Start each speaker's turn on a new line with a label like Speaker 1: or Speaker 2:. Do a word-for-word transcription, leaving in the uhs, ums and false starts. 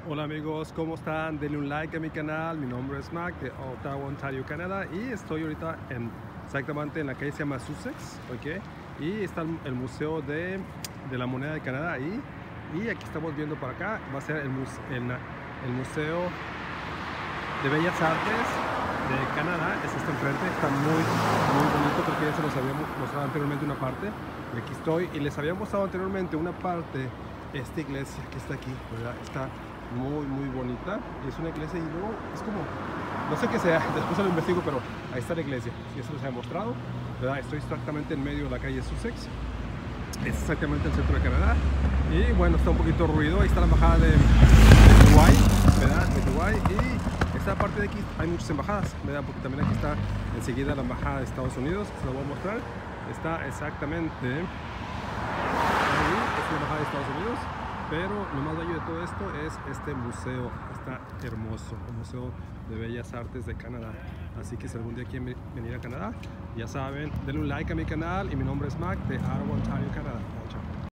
Speaker 1: Hola amigos, ¿cómo están? Denle un like a mi canal. Mi nombre es Mac de Ottawa, Ontario, Canadá, y estoy ahorita en, exactamente en la calle se llama Sussex, ¿ok? Y está el, el Museo de, de la Moneda de Canadá ahí, y aquí estamos viendo para acá, va a ser el, muse, el, el Museo de Bellas Artes de Canadá. Es este enfrente, está muy, muy bonito porque ya se los había mostrado anteriormente una parte, y aquí estoy, y les había mostrado anteriormente una parte, esta iglesia que está aquí, ¿verdad? Está muy muy bonita, es una iglesia y luego es como, no sé qué sea, después lo investigo, pero ahí está la iglesia, y eso les he mostrado, ¿verdad? Estoy exactamente en medio de la calle Sussex, es exactamente el centro de Canadá, y bueno, está un poquito ruido. Ahí está la embajada de, de Dubái, ¿verdad? De Dubái, y esta parte de aquí hay muchas embajadas, ¿verdad? Porque también aquí está enseguida la embajada de Estados Unidos, se lo voy a mostrar, está exactamente ahí, es la embajada de Estados Unidos. Pero lo más bello de todo esto es este museo, está hermoso, el Museo de Bellas Artes de Canadá. Así que si algún día quieren venir a Canadá, ya saben, denle un like a mi canal, y mi nombre es Mac de Ottawa, Ontario, Canadá. Chao.